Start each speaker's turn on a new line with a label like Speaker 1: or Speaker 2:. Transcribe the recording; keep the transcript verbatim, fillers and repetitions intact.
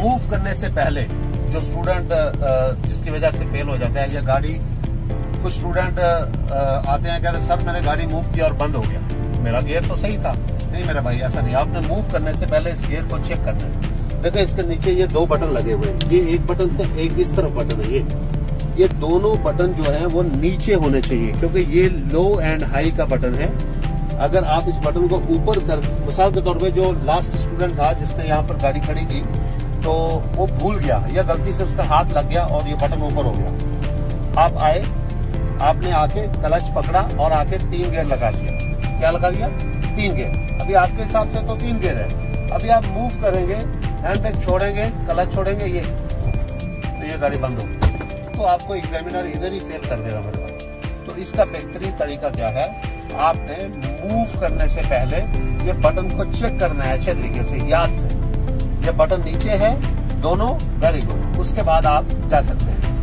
Speaker 1: Move करने से पहले जो स्टूडेंट जिसकी वजह से फेल हो जाता है, या गाड़ी, कुछ स्टूडेंट आते हैं कहते सर मैंने गाड़ी मूव किया और बंद हो गया, मेरा गियर तो सही था। नहीं मेरा भाई, ऐसा नहीं, आपने मूव करने से पहले इस गियर को चेक करना है। देखो इसके नीचे ये दो बटन लगे हुए हैं, ये एक बटन है, एक इस तरफ बटन है। ये ये दोनों बटन जो है वो नीचे होने चाहिए, क्योंकि ये लो एंड हाई का बटन है। अगर आप इस बटन को ऊपर कर, मिसाल के तौर पे जो लास्ट स्टूडेंट था जिसने यहाँ पर गाड़ी खड़ी की, तो वो भूल गया या गलती से उसका हाथ लग गया और ये बटन ऊपर हो गया। आप आए, आपने आके क्लच पकड़ा और आके तीन गियर लगा दिया। क्या लगा दिया? तीन गियर। अभी आपके हिसाब से तो तीन गियर है। अभी आप मूव करेंगे, हैंड ब्रेक छोड़ेंगे, क्लच छोड़ेंगे, ये तो ये गाड़ी बंद होगी। तो आपको एग्जामिनर इधर ही फेल कर देगा मेरे भाई। तो इसका बेहतरीन तरीका क्या है, आपने मूव करने से पहले ये बटन को चेक करना है अच्छे तरीके से, याद से। ये बटन नीचे है दोनों, वेरी गुड। उसके बाद आप जा सकते हैं।